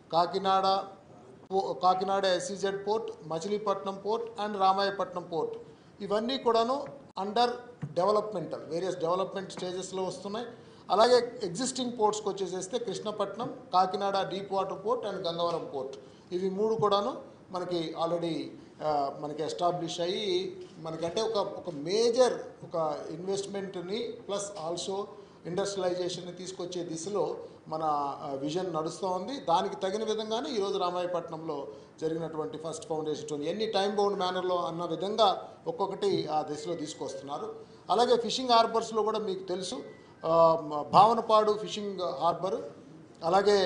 Kakinada SEZ port, Machilipatnam port and Ramayapatnam port ఇవన్నీ కూడాను అండర్ డెవలప్మెంటల్ వేరియస్ డెవలప్మెంట్ స్టేజెస్లో వస్తున్నాయి. అలాగే ఎగ్జిస్టింగ్ పోర్ట్స్కి వచ్చేసేస్తే Krishnapatnam, Kakinada deep water port and Gangavaram port ఇవి మూడు కూడాను మనకి ఆల్రెడీ మనకి ఎస్టాబ్లిష్ అయ్యి మనకంటే ఒక మేజర్ ఒక ఇన్వెస్ట్మెంట్ని ప్లస్ ఆల్సో ఇండస్ట్రియలైజేషన్ని తీసుకొచ్చే దిశలో మన విజన్ నడుస్తూ ఉంది. దానికి తగిన విధంగానే ఈరోజు రామాయపట్నంలో జరిగినటువంటి ఫస్ట్ ఫౌండేషన్ ఎన్ని టైం బౌండ్ మేనర్లో అన్న విధంగా ఒక్కొక్కటి ఆ దిశలో తీసుకొస్తున్నారు. అలాగే ఫిషింగ్ హార్బర్స్లో కూడా మీకు తెలుసు భావనపాడు ఫిషింగ్ హార్బర్, అలాగే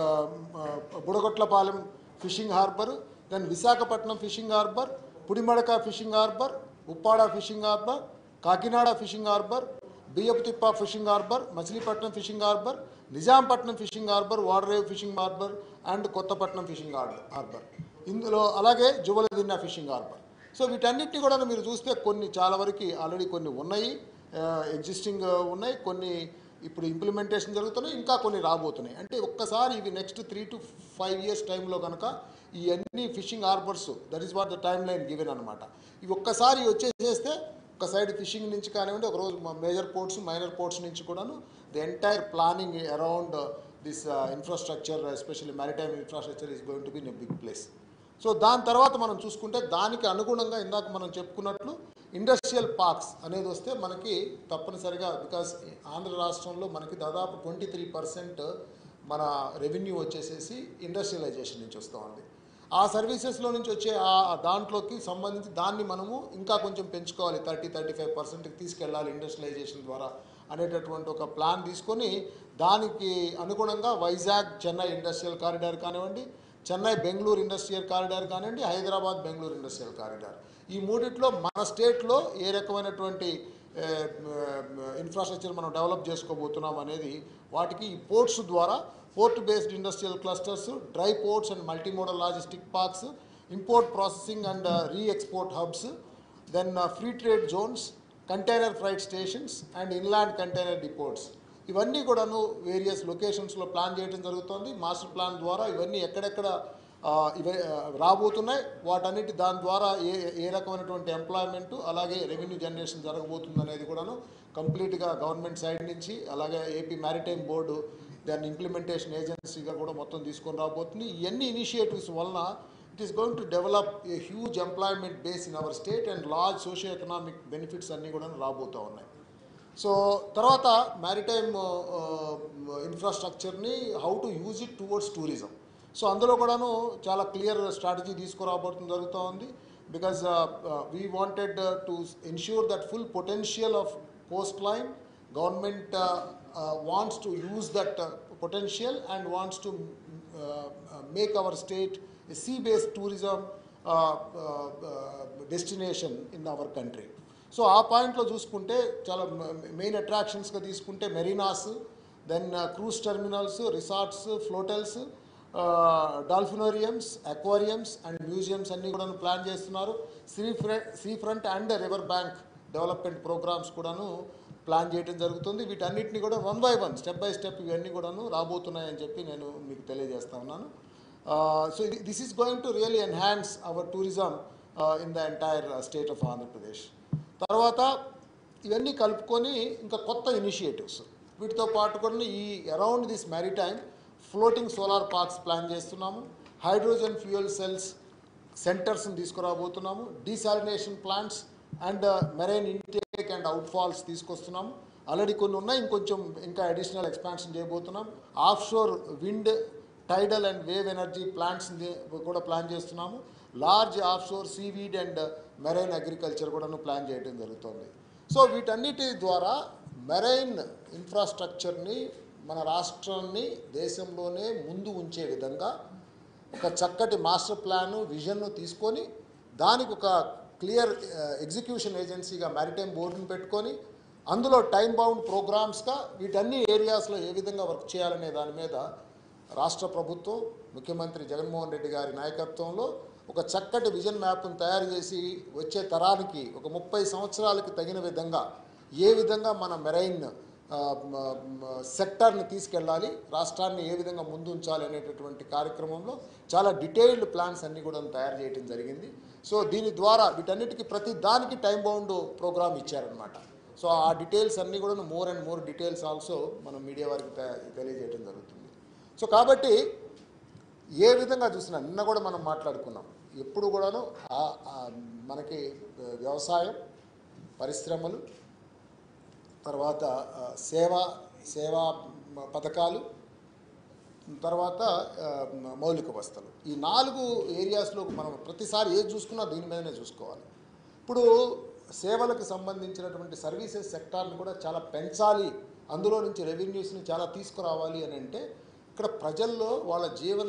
Budagatlapalem fishing harbour, then Visakhapatnam fishing harbour, Pudimadaka fishing harbour, Uppada fishing harbour, Kakinada fishing harbour, Biyyaputhippa fishing harbour, Machilipatnam fishing harbour, Nizampatnam fishing harbour, Vadarevu fishing harbour and Kothapatnam fishing harbour ఇందులో, అలాగే జువలదిన్న ఫిషింగ్ హార్బర్. సో వీటన్నిటిని కూడా మీరు చూస్తే కొన్ని చాలా వరకు ఆల్రెడీ కొన్ని ఉన్నాయి, ఎగ్జిస్టింగ్ ఉన్నాయి, కొన్ని ఇప్పుడు ఇంప్లిమెంటేషన్ జరుగుతున్నాయి, ఇంకా కొన్ని రాబోతున్నాయి. అంటే ఒక్కసారి ఇవి నెక్స్ట్ 3 to 5 years టైంలో కనుక ఈ అన్ని fishing harbours that is what the time line given అనమాట. ఇవి ఒక్కసారి వచ్చేసేస్తే ఒక సైడ్ ఫిషింగ్ నుంచి కానివ్వండి, ఒకరోజు మేజర్ పోర్ట్స్ మైనర్ పోర్ట్స్ నుంచి కూడాను the entire planning around this infrastructure especially maritime infrastructure is going to be in a big place. So దాని తర్వాత మనం చూసుకుంటే దానికి అనుగుణంగా ఇందాక మనం చెప్పుకున్నట్లు ఇండస్ట్రియల్ పార్క్స్ అనేది వస్తే మనకి తప్పనిసరిగా బికాస్ ఆంధ్ర రాష్ట్రంలో మనకి దాదాపు 23% మన రెవెన్యూ వచ్చేసేసి ఇండస్ట్రియలైజేషన్ నుంచి వస్తూ ఉంది. ఆ సర్వీసెస్లో నుంచి వచ్చే దాంట్లోకి సంబంధించి దాన్ని మనము ఇంకా కొంచెం పెంచుకోవాలి, 30-35%కి తీసుకెళ్ళాలి ఇండస్ట్రియలైజేషన్ ద్వారా అనేటటువంటి ఒక ప్లాన్ తీసుకొని దానికి అనుగుణంగా వైజాగ్ చెన్నై ఇండస్ట్రియల్ కారిడార్ కానివ్వండి, చెన్నై బెంగళూరు ఇండస్ట్రియల్ కారిడార్ కానివ్వండి, హైదరాబాద్ బెంగళూరు ఇండస్ట్రియల్ కారిడార్ ఈ మూడిట్లో మన స్టేట్లో ఏ రకమైనటువంటి ఇన్ఫ్రాస్ట్రక్చర్ మనం డెవలప్ చేసుకోబోతున్నాం అనేది వాటికి ఈ పోర్ట్స్ ద్వారా port based industrial clusters, dry ports and multimodal logistic parks, import processing and re export hubs, then free trade zones, container freight stations and inland container depots. ఇవన్నీ కూడాను వేరియస్ లొకేషన్స్లో ప్లాన్ చేయడం జరుగుతుంది. Master plan ద్వారా ఇవన్నీ ఎక్కడెక్కడ రాబోతున్నాయి, వాటన్నిటి దాని ద్వారా ఏ రకమైనటువంటి ఎంప్లాయ్మెంటు అలాగే రెవెన్యూ జనరేషన్ జరగబోతుంది అనేది కూడాను కంప్లీట్గా గవర్నమెంట్ సైడ్ నుంచి, అలాగే ఏపీ మ్యారిటైమ్ బోర్డు దాన్ని ఇంప్లిమెంటేషన్ ఏజెన్సీగా కూడా మొత్తం తీసుకొని రాబోతుంది. ఇవన్నీ ఇనిషియేటివ్స్ వలన it is going to develop a huge employment base in our state and large socio economic benefits అన్నీ కూడా రాబోతూ ఉన్నాయి. సో తర్వాత మ్యారిటైమ్ ఇన్ఫ్రాస్ట్రక్చర్ని how to use it towards tourism. So అందులో కూడాను చాలా క్లియర్ స్ట్రాటజీ తీసుకురాబోతుంది జరుగుతూ ఉంది. Because we wanted to ensure that full potential of coast line. Government wants to use that potential and wants to make our state a sea-based tourism destination in our country. So ఆ పాయింట్లో చూసుకుంటే చాలా main అట్రాక్షన్స్గా తీసుకుంటే marinas, then cruise terminals, resorts, flotels, dolphinariums, aquariums and museums అన్నీ కూడా plan చేస్తున్నారు. Sea front and river bank development programmes కూడాను ప్లాన్ చేయడం జరుగుతుంది. వీటన్నిటిని కూడా 1 by 1 స్టెప్ బై స్టెప్ ఇవన్నీ కూడాను రాబోతున్నాయని చెప్పి నేను మీకు తెలియజేస్తా ఉన్నాను. So this is going to really enhance our tourism in the entire state of ఆంధ్రప్రదేశ్. తర్వాత ఇవన్నీ కలుపుకొని ఇంకా కొత్త ఇనిషియేటివ్స్ వీటితో పాటు కూడా ఈ around this maritime floating solar parks plan చేస్తున్నాము. హైడ్రోజన్ ఫ్యూయల్ సెల్స్ సెంటర్స్ని తీసుకురాబోతున్నాము. Desalination plants and marine intake and outfalls తీసుకొస్తున్నాము. ఆల్రెడీ కొన్ని ఉన్నాయి, ఇంకా అడిషనల్ ఎక్స్పాన్షన్ చేయబోతున్నాం. Offshore wind, tidal and wave energy ప్లాంట్స్ని కూడా ప్లాన్ చేస్తున్నాము. Large offshore seaweed and marine agriculture కూడాను ప్లాన్ చేయడం జరుగుతుంది. సో వీటన్నిటి ద్వారా మెరైన్ ఇన్ఫ్రాస్ట్రక్చర్ని మన రాష్ట్రాన్ని దేశంలోనే ముందు ఉంచే విధంగా ఒక చక్కటి మాస్టర్ ప్లాను, విజన్ను తీసుకొని దానికి ఒక క్లియర్ ఎగ్జిక్యూషన్ ఏజెన్సీగా మ్యారిటైమ్ బోర్డుని పెట్టుకొని అందులో టైం బౌండ్ ప్రోగ్రామ్స్గా వీటన్ని ఏరియాస్లో ఏ విధంగా వర్క్ చేయాలనే దాని మీద రాష్ట్ర ప్రభుత్వం, ముఖ్యమంత్రి జగన్మోహన్ రెడ్డి గారి నాయకత్వంలో ఒక చక్కటి విజన్ మ్యాప్ను తయారు చేసి వచ్చే తరానికి ఒక 30 సంవత్సరాలకి తగిన విధంగా ఏ విధంగా మన మెరైన్ సెక్టర్ని తీసుకెళ్ళాలి, రాష్ట్రాన్ని ఏ విధంగా ముందు ఉంచాలి అనేటటువంటి కార్యక్రమంలో చాలా డీటెయిల్డ్ ప్లాన్స్ అన్నీ కూడా తయారు చేయడం జరిగింది. సో దీని ద్వారా వీటన్నిటికీ ప్రతి దానికి టైం బౌండ్ ప్రోగ్రామ్ ఇచ్చారనమాట. సో ఆ డీటెయిల్స్ అన్నీ కూడా more and more details also మనం మీడియా వారికి తెలియజేయడం జరుగుతుంది. సో కాబట్టి ఏ విధంగా చూసినా నిన్న కూడా మనం మాట్లాడుకున్నాం, ఎప్పుడు కూడాను మనకి వ్యవసాయం, పరిశ్రమలు, తర్వాత సేవా పథకాలు, తర్వాత మౌలిక వసతులు, ఈ 4 ఏరియాస్లో మనం ప్రతిసారి ఏది చూసుకున్నా దీని మీదనే చూసుకోవాలి. ఇప్పుడు సేవలకు సంబంధించినటువంటి సర్వీసెస్ సెక్టార్ని కూడా చాలా పెంచాలి, అందులో నుంచి రెవెన్యూస్ని చాలా తీసుకురావాలి అని అంటే ఇక్కడ ప్రజల్లో వాళ్ళ జీవన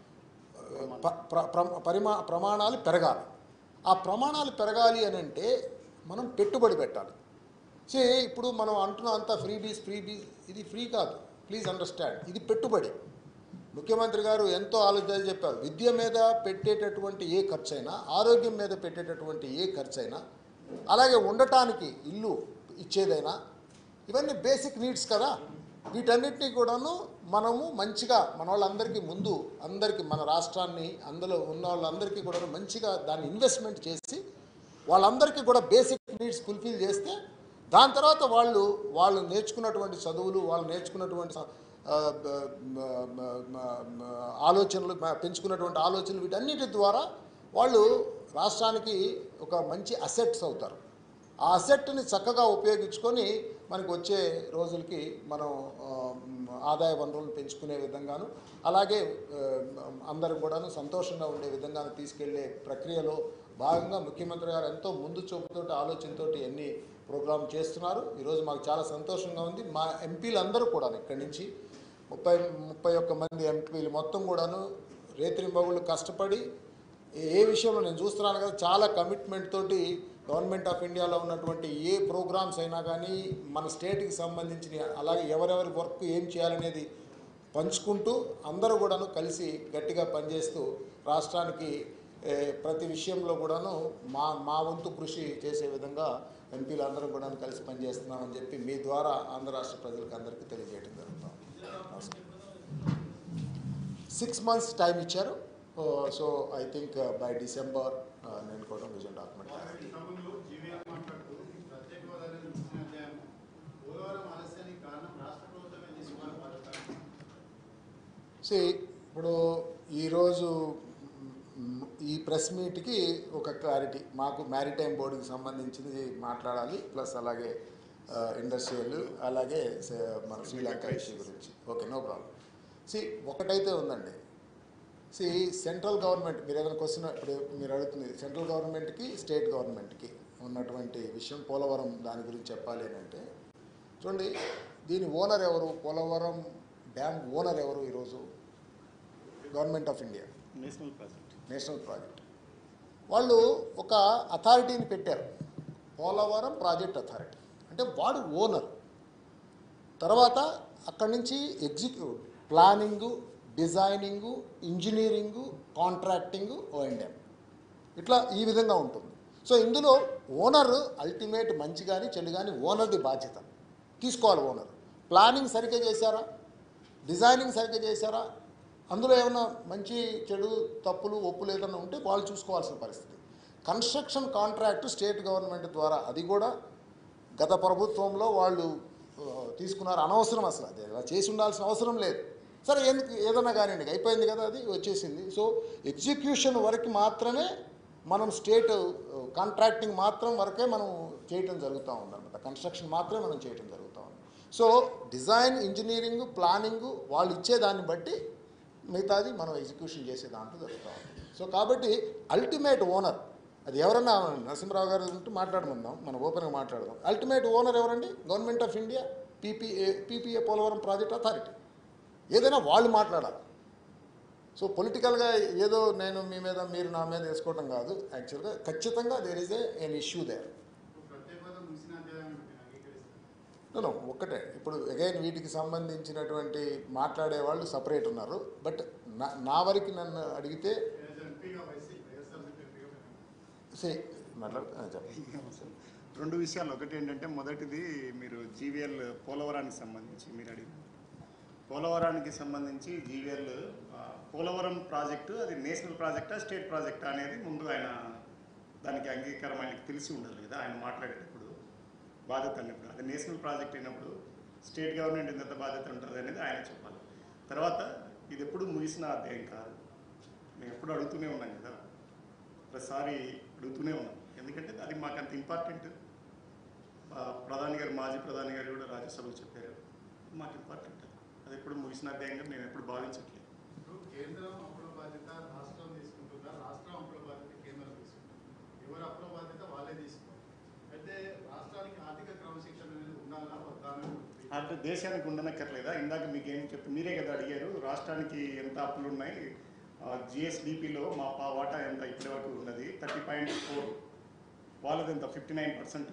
ప్రమాణాలు పెరగాలి. ఆ ప్రమాణాలు పెరగాలి అని అంటే మనం పెట్టుబడి పెట్టాలి. ఇప్పుడు మనం అంటున్నాం అంతా ఫ్రీబీస్, ఇది ఫ్రీ కాదు, ప్లీజ్ అండర్స్టాండ్, ఇది పెట్టుబడి. ముఖ్యమంత్రి గారు ఎంతో ఆలోచన చెప్పారు. విద్య మీద పెట్టేటటువంటి ఏ ఖర్చు అయినా, ఆరోగ్యం మీద పెట్టేటటువంటి ఏ ఖర్చు అయినా, అలాగే ఉండటానికి ఇల్లు ఇచ్చేదైనా, ఇవన్నీ బేసిక్ నీడ్స్ కదా. వీటన్నిటినీ కూడాను మనము మంచిగా మన వాళ్ళందరికీ ముందు అందరికీ మన రాష్ట్రాన్ని అందులో ఉన్న వాళ్ళందరికీ కూడా మంచిగా దాన్ని ఇన్వెస్ట్మెంట్ చేసి వాళ్ళందరికీ కూడా బేసిక్ నీడ్స్ ఫుల్ఫిల్ చేస్తే దాని తర్వాత వాళ్ళు నేర్చుకున్నటువంటి చదువులు, వాళ్ళు నేర్చుకున్నటువంటి ఆలోచనలు, పెంచుకున్నటువంటి ఆలోచనలు, వీటన్నిటి ద్వారా వాళ్ళు రాష్ట్రానికి ఒక మంచి అసెట్స్ అవుతారు. ఆ అసెట్ని చక్కగా ఉపయోగించుకొని మనకు వచ్చే రోజులకి మనం ఆదాయ వనరులను పెంచుకునే విధంగాను, అలాగే అందరూ కూడాను సంతోషంగా ఉండే విధంగా తీసుకెళ్లే ప్రక్రియలో భాగంగా ముఖ్యమంత్రి గారు ఎంతో ముందు చూపుతోటి ఆలోచనతోటి ఎన్ని ప్రోగ్రామ్ చేస్తున్నారు. ఈరోజు మాకు చాలా సంతోషంగా ఉంది. మా ఎంపీలు అందరూ కూడా ఇక్కడి నుంచి 31 మంది ఎంపీలు మొత్తం కూడాను రేత్రింబగుళ్ళు కష్టపడి ఏ విషయంలో నేను చూస్తున్నాను కదా, చాలా కమిట్మెంట్ తోటి గవర్నమెంట్ ఆఫ్ ఇండియాలో ఉన్నటువంటి ఏ ప్రోగ్రామ్స్ అయినా కానీ మన స్టేట్కి సంబంధించిన, అలాగే ఎవరెవరి వర్క్ ఏం చేయాలనేది పంచుకుంటూ అందరూ కూడాను కలిసి గట్టిగా పనిచేస్తూ రాష్ట్రానికి ప్రతి విషయంలో కూడాను మా వంతు కృషి చేసే విధంగా ఎంపీలు అందరం కూడా కలిసి పనిచేస్తున్నామని చెప్పి మీ ద్వారా ఆంధ్ర రాష్ట్ర ప్రజలకు అందరికీ తెలియజేయడం జరుగుతుంది. 6 months టైం ఇచ్చారు. So I think by December నేను కూడా విజన్ డాక్యుమెంట్ ఇప్పుడు ఈరోజు ఈ ప్రెస్ మీట్కి ఒక క్లారిటీ, మాకు మ్యారిటైమ్ బోర్డుకి సంబంధించింది మాట్లాడాలి, ప్లస్ అలాగే ఇండస్ట్రియల్, అలాగే మన శ్రీలంక ఇష్యూ గురించి. Okay, no problem. ఒకటైతే ఉందండి. సెంట్రల్ గవర్నమెంట్, మీరు ఏదైనా క్వశ్చన్ ఇప్పుడు మీరు అడుగుతుంది, సెంట్రల్ గవర్నమెంట్కి స్టేట్ గవర్నమెంట్కి ఉన్నటువంటి విషయం పోలవరం దాని గురించి చెప్పాలి అని అంటే, చూడండి, దీని ఓనర్ ఎవరు? పోలవరం డ్యామ్ ఓనర్ ఎవరు ఈరోజు? Government of India, national project. వాళ్ళు ఒక అథారిటీని పెట్టారు, పోలవరం ప్రాజెక్ట్ అథారిటీ. అంటే వాడు ఓనర్. తర్వాత అక్కడి నుంచి ప్లానింగు, డిజైనింగు, ఇంజనీరింగు, కాంట్రాక్టింగు, O&M ఇట్లా ఈ విధంగా ఉంటుంది. సో ఇందులో ఓనర్ అల్టిమేట్ మంచి కానీ చెడు కానీ ఓనర్ది బాధ్యత తీసుకోవాలి. ఓనర్ ప్లానింగ్ సరిగ్గా చేశారా, డిజైనింగ్ సరిగ్గా చేశారా, అందులో ఏమైనా మంచి చెడు తప్పులు ఒప్పులు ఏదైనా ఉంటే వాళ్ళు చూసుకోవాల్సిన పరిస్థితి. కన్స్ట్రక్షన్ కాంట్రాక్ట్ స్టేట్ గవర్నమెంట్ ద్వారా, అది కూడా గత ప్రభుత్వంలో వాళ్ళు తీసుకున్నారు. అనవసరం, అసలు అది అలా చేసి ఉండాల్సిన అవసరం లేదు. సరే, ఎందుకు ఏదైనా కానివ్వండి, అయిపోయింది కదా, అది వచ్చేసింది. సో ఎగ్జిక్యూషన్ వరకు మాత్రమే మనం స్టేట్ కాంట్రాక్టింగ్ మాత్రం వరకే మనం చేయటం జరుగుతూ ఉందన్నమాట. కన్స్ట్రక్షన్ మాత్రమే మనం చేయటం జరుగుతూ ఉంది. సో డిజైన్, ఇంజనీరింగ్, ప్లానింగు వాళ్ళు ఇచ్చేదాన్ని బట్టి మిగతాది మనం ఎగ్జిక్యూషన్ చేసే దాంట్లో జరుగుతూ ఉంది. సో కాబట్టి అల్టిమేట్ ఓనర్ అది ఎవరన్నా, నరసింహరావు గారు ఉంటే మాట్లాడమందాం, మనం ఓపెన్గా మాట్లాడదాం. అల్టిమేట్ ఓనర్ ఎవరండి? Government of India, PPA Polavaram project authority. ఏదైనా వాళ్ళు మాట్లాడాలి. సో పొలిటికల్గా ఏదో నేను మీ మీద మీరు నా మీద వేసుకోవటం కాదు. యాక్చువల్గా ఖచ్చితంగా there is an issue there. ఒక్కటే, ఇప్పుడు అగైన్ వీటికి సంబంధించినటువంటి మాట్లాడే వాళ్ళు సపరేట్ ఉన్నారు. బట్ నా వరకు నన్ను అడిగితే రెండు విషయాలు. ఒకటి ఏంటంటే, మొదటిది మీరు జీవీఎల్ పోలవరానికి సంబంధించి మీరు అడిగిన పోలవరానికి సంబంధించి జీవీఎల్ పోలవరం ప్రాజెక్టు అది నేషనల్ ప్రాజెక్టా స్టేట్ ప్రాజెక్టా అనేది ముందు ఆయన దానికి అంగీకారం ఆయనకి తెలిసి ఉండాలి కదా. ఆయన మాట్లాడేటప్పుడు బాధ్యత అన్నప్పుడు అది నేషనల్ ప్రాజెక్ట్ అయినప్పుడు స్టేట్ గవర్నమెంట్ ఎంత బాధ్యత ఉంటుంది అనేది ఆయన చెప్పాలి. తర్వాత ఇది ఎప్పుడు ముగిసిన అధ్యాయం కాదు. మేము ఎప్పుడు అడుగుతూనే ఉన్నాం కదా, ప్రతిసారి అడుగుతూనే ఉన్నాం. ఎందుకంటే అది మాకు అంత ఇంపార్టెంట్. ప్రధాని గారు, మాజీ ప్రధాని గారు కూడా రాజ్యసభలో చెప్పారు, మాకు ఇంపార్టెంట్. అది ఎప్పుడు ముగిసిన అధ్యాయంగా మేము ఎప్పుడు భావించట్లేదు. కేంద్రం అప్పుల బాధ్యత రాష్ట్రం తీసుకుంటుందా, రాష్ట్రం అప్పుల బాధ్యత కేంద్రం తీసుకుంటుందా? ఎవరు అప్పుల బాధ్యత వాళ్ళే తీసుకోవాలి. అయితే రాష్ట్రానికి ఆర్థిక క్రమశిక్షణ అనేది ఉండాలా వద్దా? అంటే దేశానికి ఉండనక్కర్లేదా? ఇందాక మీకు ఏం మీరే కదా అడిగారు, రాష్ట్రానికి ఎంత అప్పులు ఉన్నాయి, జిఎస్డిపిలో మా వాటా ఎంత ఇప్పటి వరకు ఉన్నది 30.4, వాళ్ళది ఎంత 59%,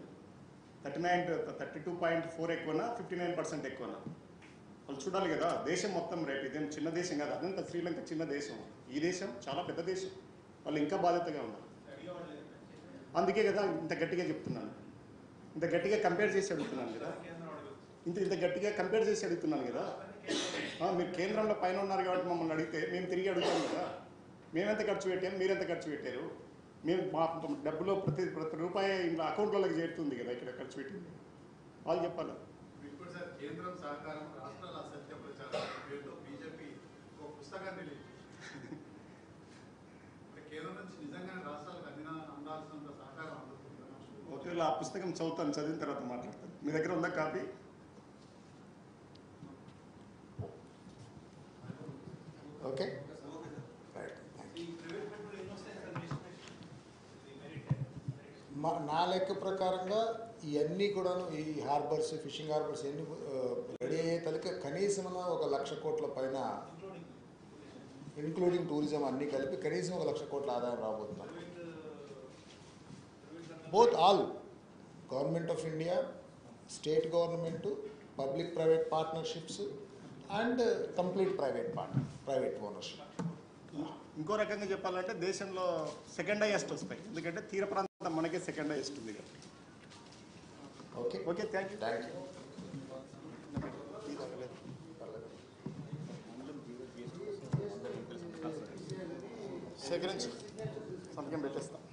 32.4 ఎక్కువనా 59% ఎక్కువనా? వాళ్ళు చూడాలి కదా. దేశం మొత్తం రేపు ఇదేం చిన్న దేశం కాదు, అదంతా శ్రీలంక చిన్న దేశం, ఈ దేశం చాలా పెద్ద దేశం. వాళ్ళు ఇంకా బాధ్యతగా ఉన్నారు. అందుకే కదా ఇంత గట్టిగా చెప్తున్నాను, ఇంత గట్టిగా కంపేర్ చేసి అడుగుతున్నాను కదా, ఇంత గట్టిగా కంపేర్ చేసి అడుగుతున్నాను కదా. మీరు కేంద్రంలో పైన ఉన్నారు కాబట్టి మమ్మల్ని అడిగితే మేము తిరిగి అడుగుతాం కదా. మేమెంత ఖర్చు పెట్టాము, మీరెంత ఖర్చు పెట్టారు, మేము మా డబ్బులో ప్రతి రూపాయి ఇంట్లో అకౌంట్లోకి చేరుతుంది కదా, ఇక్కడ ఖర్చు పెట్టింది వాళ్ళు చెప్పాలి. ఇప్పుడు సార్ కేంద్రం సహకారం, రాష్ట్రాల సత్య ప్రచారం పేరుతో బీజేపీ ఒక పుస్తకాన్ని రిలీజ్ చేసింది. కేంద్రం నుంచి నిజంగా రాష్ట్రాలకు అందాల్సినంత సహకారం అందుతుంది. ఒకవేళ ఆ పుస్తకం చదువుతాను, చదివిన తర్వాత మాట్లాడతాను. మీ దగ్గర ఉందా కాపీ? ఓకే, నా లెక్క ప్రకారంగా ఇవన్నీ కూడాను ఈ హార్బర్స్, ఫిషింగ్ హార్బర్స్ ఇవన్నీ రెడీ అయ్యే తలక కనీసం 1,00,000 కోట్ల పైన, ఇంక్లూడింగ్ టూరిజం అన్నీ కలిపి కనీసం 1,00,000 కోట్ల ఆదాయం రాబోతున్నారు. Both all government of India, state government, public private partnerships and complete private ownership. ఇంకో రకంగా చెప్పాలంటే దేశంలో సెకండ్ హైయెస్ట్ వస్తాయి, ఎందుకంటే తీర ప్రాంతం మనకే సెకండ్ హైయెస్ట్ ఉంది కదా. Okay okay, thank you. Thank you. సేకరించి సంతకం పెట్టేస్తాం.